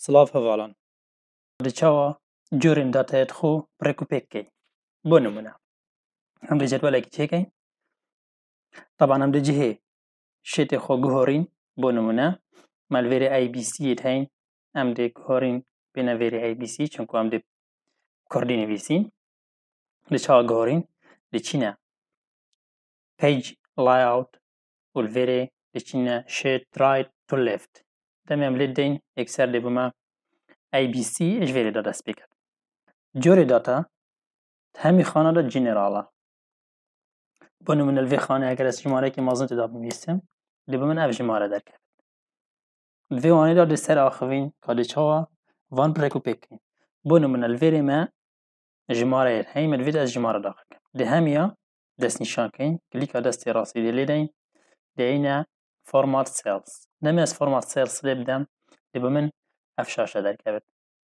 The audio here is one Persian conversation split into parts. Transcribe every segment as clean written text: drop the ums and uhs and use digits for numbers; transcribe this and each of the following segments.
سلاف هەواڵان دچاوە جۆرێن داتایەت خۆ بڕێک و پێککەی بۆ نمونە ئەم جەدوەلێکی چێکەین طبعا ئەم جهێ شێتێ خۆ گهۆڕین بۆ نمونە مەلڤێرێ IBC هەین ئەم دێ گهۆڕین بێنە ڤێرێ IBC چونکو ئەم دێ کوردی نویسین دچاوە گهۆڕین دچینە پەیج لاyout و لڤێرێ دچینە شێت right to left دەمێ ئەم لێت دەین یەکسەر لێ بمە IBC اش veri data speaker جۆرێ داتا هەمی خانەدا جنێراڵە بۆ نمونە لڤێ خانە ئەگەر ئەس ژمارەیەکی مەزن تێدا بنویسم لێ بمن ئەڤ ژمارە دەرکەوێت لڤێ وانەیدا دێ سەر ئاخەڤین کا دچاوە ڤان بڕێک و پێککەین بۆ نمونە لڤێرێ مە ژمارەیە هەی مەلڤێت ئەس ژمارە داخەکەم دێ هەمیە دەست نیشانکەین کلیکا دەستی ڕاستی دێ لێ دەین دێینە فۆرمات سێلز دەمێ ئەس فۆرمات سێلز لێ بدەم لێ بمن ئەف شاشە دەرکەوێت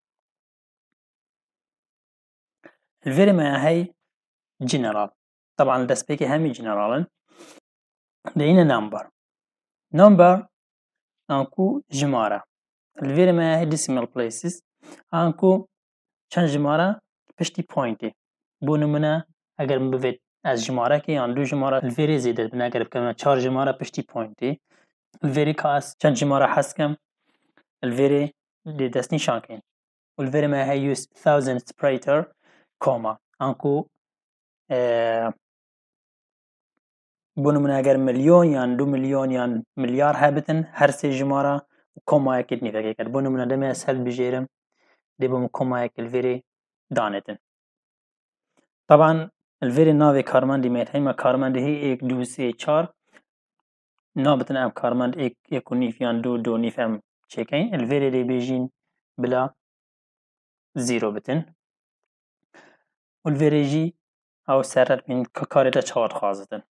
الفيري ما هي جنرال طبعا دەستپێکی هەمی جنراڵن دەینە نمبر ئانکو ژمارە الفيري ما هي decimal places ئانکو چەند ژمارە پشتی پۆینتێ بۆ نمونە ئەگەر ببێت ئەس ژمارەکە یان دوو ژمارە الفيري زێدە بن ئەگەر بکەمە چار ژمارە پشتی پۆینتێ الفيري کا ئەس چەند ژمارە حەزکەم الفيري لێ دەست نیشانکەین الفيري ما هي use thousand separator کۆما ئەنکو بۆ نمونە ئەگەر ملیۆن یان 2 ملیۆن یان ملیار هەبتن هەر سێ ژمارە کۆمایەکت نیڤەکەی کرد بۆ نمونە دەمێ ئەس هەڵبژێرم دێ بۆم کۆمایەک الڤێرێ دانێتن طبعا الڤێرێ ناوێ کارمەندی مێت هەیمە کارمەندی هەی 1 2 3 4 نابتن ئەم کارمەند 1 و نیف یان 2 2 نیف ئەم چێکەین الڤێرێ لێ بێژین بلا زیرۆ بتن والڤێرێژی ئەو سەرەت بین کە کارێتە چاوەت خوازتن